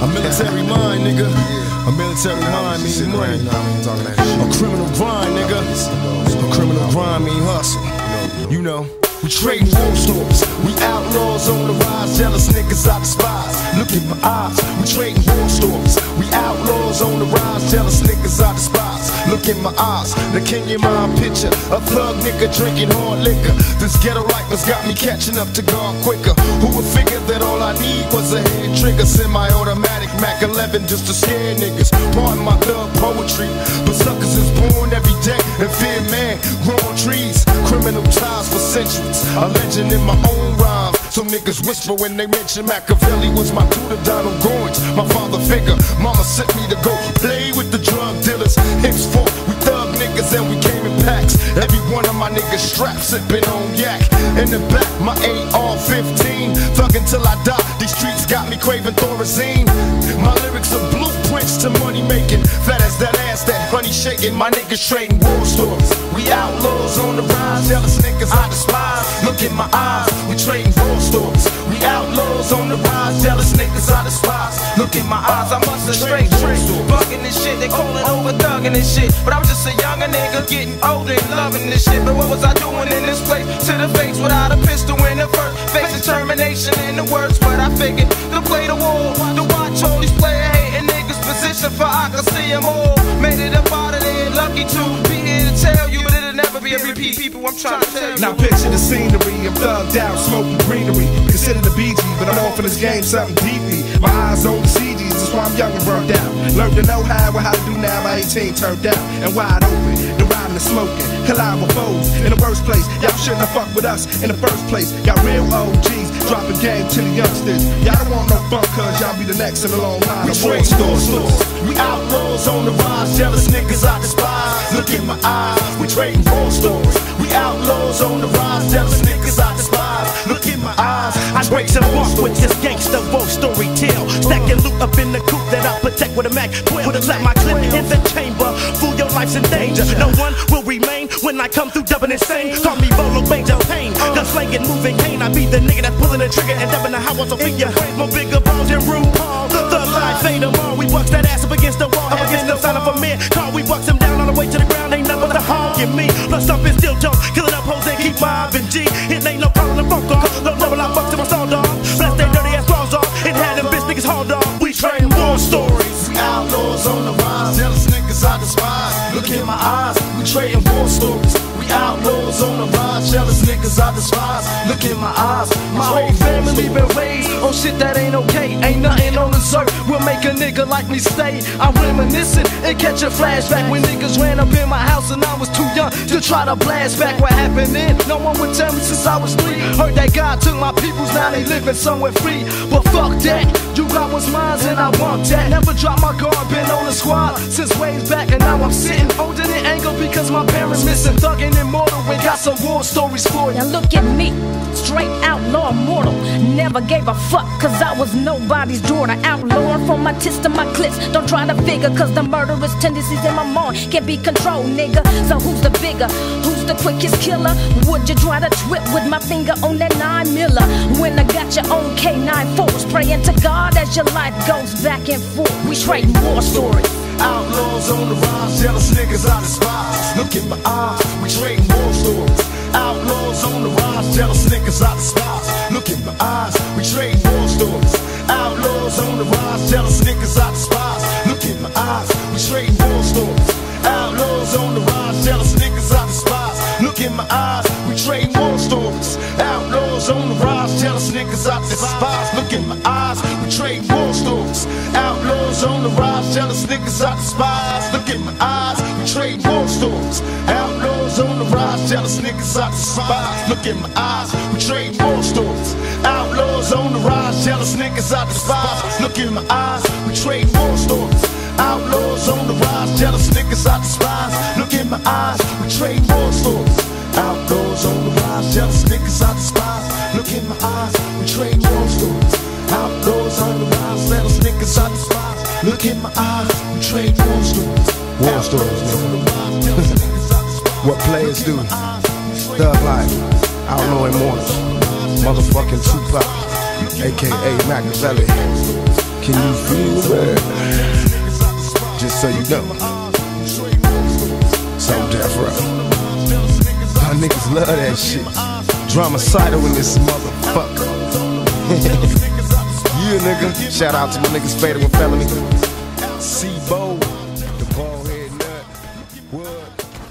A military mind, nigga. A military mind means money. A criminal grind, nigga. A criminal grind mean hustle. You know. We trading war stories. We outlaws on the rise. Jealous niggas I despise. Look in my eyes. We trading war stories. We outlaws on the rise. Jealous niggas I despise. Look in my eyes. The king in my picture. A thug nigga drinking hard liquor. This ghetto life has got me catching up to God quicker. Who would figure that all I need was a head trigger? Semi-automatic Mac 11 just to scare niggas. Pardon my thug poetry, but suckers is born every day and fear man. Growing trees, criminal ties for centuries. A legend in my own rhyme. Some niggas whisper when they mention Machiavelli was my tutor, Donald Goins, my father figure. Mama sent me to go play with the drug dealers. Henceforth, we thug niggas and we came in packs. Every one of my niggas strapped, sipping on yak. In the back, my AR-15. Thug until I die. These streets got me craving Thorazine. My lyrics are blueprints to money making. Fat as that ass, that honey shaking. My niggas trading war stories. We outlaws on the rise. Jealous niggas I despise. Look in my eyes. We trading war stories. We outlaws on the rise. Jealous niggas I despise. Look in my eyes. I must have straight bugging this shit. They calling over thugging this shit. But I was just a younger nigga getting older and loving this shit. But what was I doing in this place? To the face without a pistol in the first. Face determination in the words. But I figured to play the war, to watch all these player hating niggas position for I can see them all. Made it up out of there, lucky to be here to tell you, but it'll never be a repeat. People, I'm trying to tell you. Now picture the scenery, I'm thugged out, smoking greenery. Consider the BG, but I'm off in this game something deeply. My eyes on the CGs, that's why I'm young and burnt out. Learned to know how and how to do now by 18 turned out and wide open. The riding and smoking, collide with foes. In the worst place, y'all shouldn't have fucked with us in the first place. Got real OGs, dropping game to the youngsters. Y'all don't want no fun, cause y'all be the next in the long line. We trade stores. We outlaws on the rise. Jealous niggas I despise. Look in my eyes. We trading war stories. We outlaws on the rise. Jealous niggas I despise. Look in my eyes. I break some walk with this gangsta war story tale. Stacking loot up in the coop that I protect with a Mac 12. Put a slap my clip in the chamber. Fool, your life's in danger. No one will remain when I come through dubbing insane. Call me Bolo Major Pain. Gun slanging, moving cane. I be the nigga that's pulling the trigger and dubbing the house on your brain. More bigger balls than RuPaul. The life fade them all. We bucks that ass up against the wall. Up against the sign of a man. Call we bucks him down all the way to the ground. Ain't nothing but a hog in me. Plus something still dope. Killing up hoes and keep mobbing G. It ain't no problem to fuck off. No level I bucks to my soul dog. Bless their dirty ass claws off. And had them bitch niggas hauled off. We trading war stories. We outlaws on the rise. Jealous niggas I despise. Look in my eyes. We trading war stories. We outlaws on the rise. Jealous niggas I despise. Look in my eyes. My whole family been raised on shit that ain't okay. Ain't nothing on this earth will make a nigga like me stay. I'm reminiscing and catch a flashback when niggas ran up in my house and I was too young to try to blast back what happened then. No one would tell me since I was 3. Heard that God took my peoples, now they living somewhere free. But fuck that, you got what's mine and I want that. Never drop my guard, been on the squad since ways back and now I'm sitting holding in anger because my parents missing. Thugging immortal, we got some war stories for you. Now look at me, straight outlaw mortal. Never gave a fuck cause I was nobody's daughter. Outlawing from my tits to my clips. Don't try to figure cause the murderous tendencies in my mind can't be controlled, nigga. So who's the bigger? Who's the quickest killer? Would you try to trip with my finger on that 9mm? When I got your own K9 force, praying to God as your life goes back and forth. We trading war stories. Outlaws on the rise, jealous niggas I despise. Look in my eyes, we trading war stories. Outlaws on the rise, jealous niggas I despise. Look in my eyes, we trading war stories. Outlaws on the rise, jealous niggas I despise. Look in my eyes, we trading war stories. Outlaws on the rise, jealous niggas I despise. Look in my eyes, we trading war stories. Outlaws on the rise, jealous niggas I despise. Look in my eyes, we trading war stories. Outlaws on the rise, jealous niggas I despise. Look in my eyes, we trading war stories. Outlaws on the rise, jealous niggas I despise. Look in my eyes, we trading war stories. Outlaws on the rise, jealous niggas I despise. Look in my eyes, we trading war stories. Outlaws on the rise, jealous niggas I despise. Look in my eyes, we trading war stories. Outlaws on the rise, jealous niggas I despise. Look in my eyes, we trading war stories. Outlaws on the rise, jealous niggas I despise. Look in my eyes, we trading war stories. War stories, nigga. What players do. Thug life, outlaw immortals. Motherfucking Tupac, aka Machiavelli. Can you feel it? Just so you know, so Death Row. My niggas love that shit. Dramacidal in this motherfucker. Yeah, nigga. Shout out to my niggas Fatal and Felony. C-Bo, the bald head nut. What?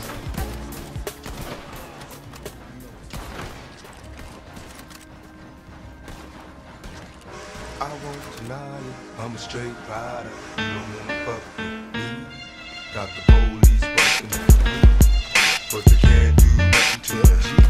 I won't deny it, I'm a straight rider. You don't wanna fuck with me. Got the police busting me, but they can't do nothing to me.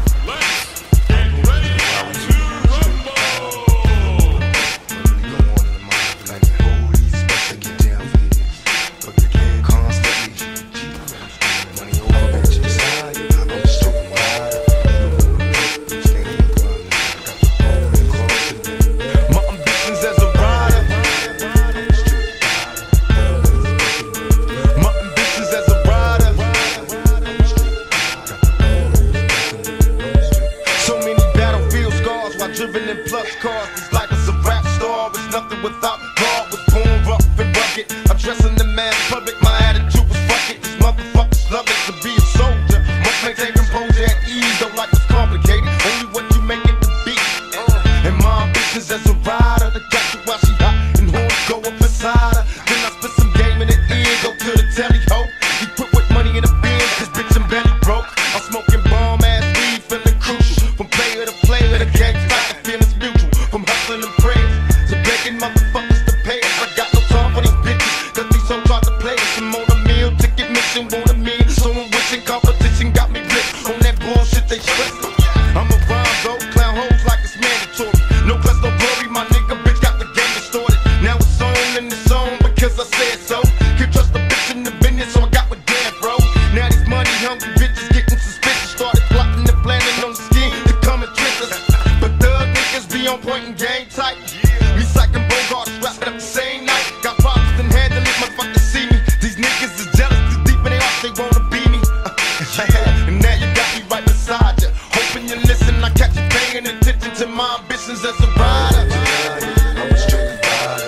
Driven in plus cars, these life is a rap star. It's nothing without God. Was born rough and rugged. I dress in the mass public. My attitude was fuck it. These motherfuckers love it to be a soldier. Must maintain composure at ease. Don't like it's complicated. Only what you make it to be. And my ambitions as a rider. The got you while she hot and horns go up inside her. Then I spit some game in the ear. Go to the telly ho. He put with money in the bin. Cause bitch I'm belly broke. I'm smoking bomb ass weed, feeling crucial. From player to player, the gang fight. Feelings mutual, from hustling and prayers to begging motherfuckers to pay us. I got no time for these bitches, cause these hoes try to play us. I'm on a meal ticket mission, want a meal. So I'm wishing competition got me blitzed on that bullshit they stressed. I'm a rhyme though, clown hoes like it's mandatory. No plus no glory, my nigga bitch got the game distorted. Now it's on and it's on because I said so. Can't trust the bitch in the business, so I got with Death Row. Now these money hungry bitches getting suspicious. Started plotting and planning on the scheme to come and trick us. But thug niggas be on point and game tight. Me psyching Bogart, strapped up the same night. Got problems and handle it, motherfuckers see me. These niggas is jealous, too deep in their hearts, they wanna be me. And now you got me right beside you. Hoping you listen, I catch you paying attention to my ambitions as a rider. I'm a straight rider.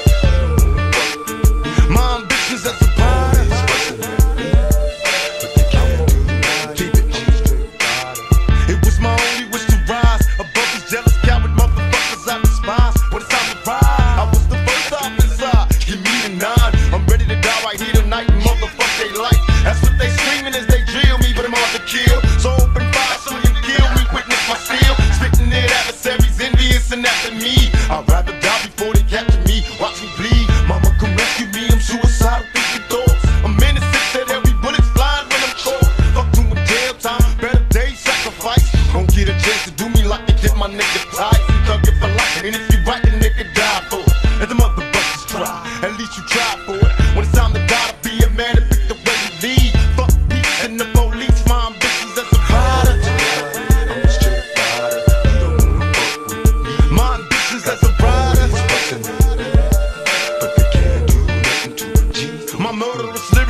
My ambitions as a rider. Keep it. It was my only wish to rise above these jealous coward motherfuckers I despise. When it's time to ride, I was the first off inside. Give me the 9. I'm ready to die right here tonight and motherfuck they like. That's what they screaming as they drill me, but I'm hard to kill. So open fire so you kill me, witness my steel. Spitting it adversaries, envious and after me. I'd rather die before they capture me. Watch me bleed, mama come rescue me. I'm suicidal, thinking thoughts. I'm innocent, said every bullet's flying when I'm caught. Fuck doing jail time, better days sacrifice. Don't get a chance to do me like they did my nigga tight. Thug it for life, and if you right, the nigga die for it. Let the motherfuckers try, at least you try for it. When it's time to die, to be a man and pick the way you lead. Fuck peace and the police, my ambitions as a rider. I'm a straight rider. You don't wanna fuck with me. My ambitions as a rider. But they can't do nothing to me. My murderous lyrics